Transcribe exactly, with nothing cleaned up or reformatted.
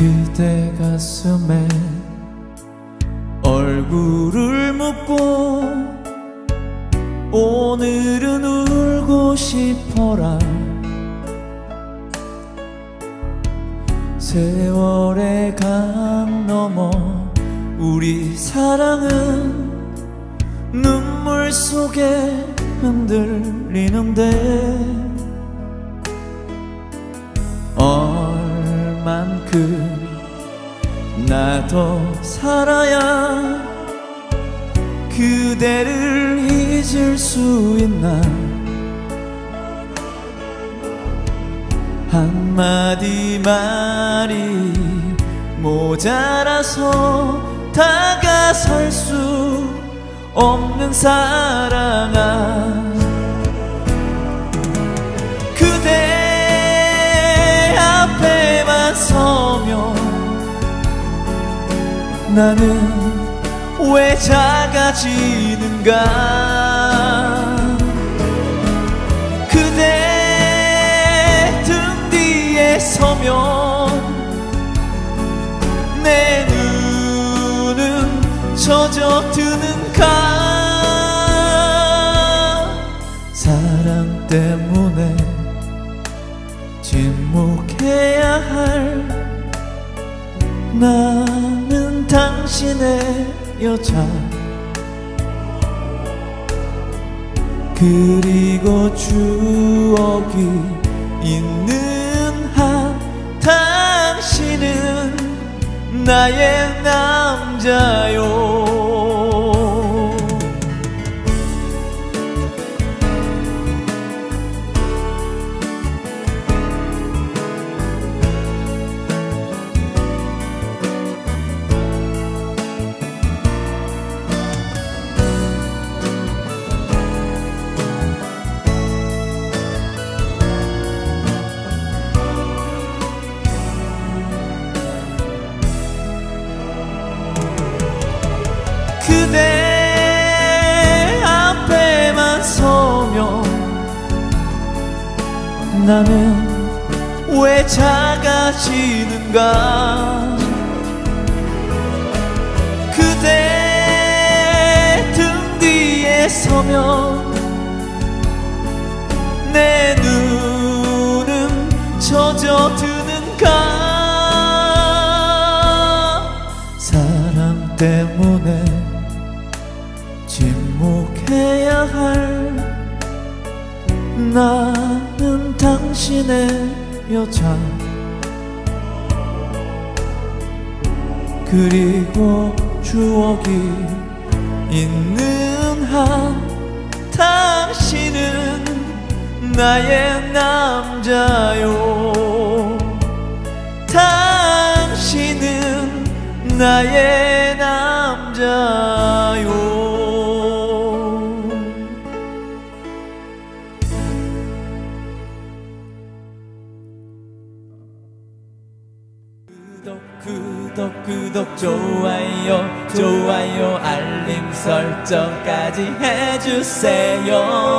그대 가슴에 얼굴을 묻고 오늘은 울고 싶어라. 세월의 강 넘어 우리 사랑은 눈물 속에 흔들리는데 얼만큼 나도 살아야 그대를 잊을 수 있나. 한마디 말이 모자라서 다가설 수 없는 사랑아. 그대 앞에만 서면 나는 왜 작아지는가. 그대 등 뒤에 서면 내 눈은 젖어드는가. 사랑 때문에 침묵해야 할 나는 당신의 여자. 그리고 추억이 있는 한 당신은 나의 남자요. 그대 앞에만 서면 나는 왜 작아지는가. 그대 등 뒤에 서면 내 눈은 젖어드는가. 사랑 때문에 침묵해야 할 나는 당신의 여자. 그리고 추억이 있는 한 당신은 나의 남자요. 당신은 나의 남자요. 구독 구독 구독 좋아요 좋아요 알림 설정까지 해주세요.